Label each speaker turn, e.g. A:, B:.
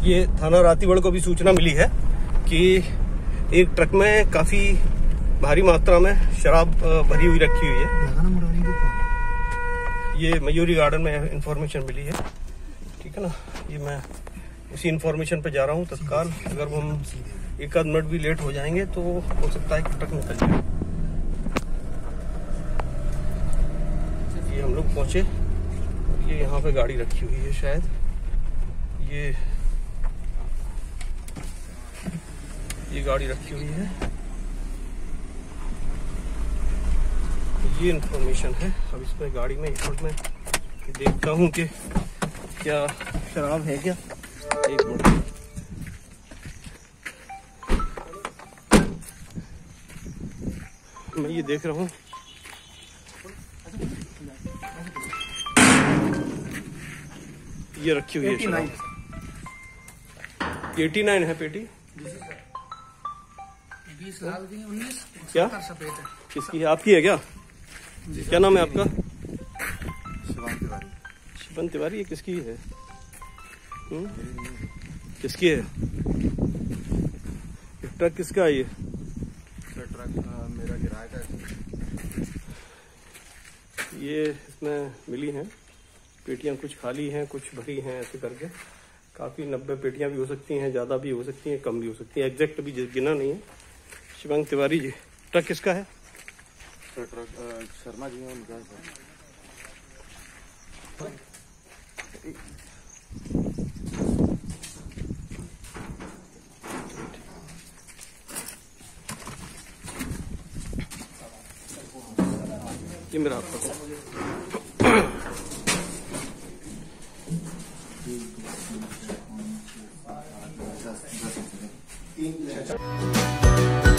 A: ये थाना रातीगढ़ को भी सूचना मिली है कि एक ट्रक में काफी भारी मात्रा में शराब भरी हुई रखी हुई है। ये मयूरी गार्डन में इंफॉर्मेशन मिली है, ठीक है ना। ये मैं उसी इंफॉर्मेशन पे जा रहा हूँ तत्काल। अगर हम एक आध मिनट भी लेट हो जाएंगे तो हो सकता है कि ट्रक निकल जाए। ये हम लोग पहुंचे, ये यहाँ पे गाड़ी रखी हुई है शायद। ये गाड़ी रखी हुई है, ये इंफॉर्मेशन है। अब इसमें गाड़ी में एक मिनट में देखता हूँ कि क्या शराब है क्या। एक मिनट, मैं ये देख रहा हूँ। ये रखी हुई है शराब। 89 है पेटी।
B: 20 लाल की 19
A: क्या
B: सफेद है।
A: किसकी है? आपकी है क्या? क्या नाम है आपका? शिवन तिवारी। ये किसकी है? किसकी है? ट्रक किसका है? ये
C: ट्रक मेरा किराए का है।
A: ये इसमें मिली हैं पेटियां, कुछ खाली हैं कुछ भरी हैं, ऐसे करके काफी 90 पेटियां भी हो सकती हैं, ज्यादा भी हो सकती हैं, कम भी हो सकती हैं। एग्जैक्ट भी गिना नहीं है। शिवांग तिवारी जी। ट्रक किसका है?
C: ट्रक शर्मा जी हैं, उनका है।
A: ये मेरा आपका
C: है।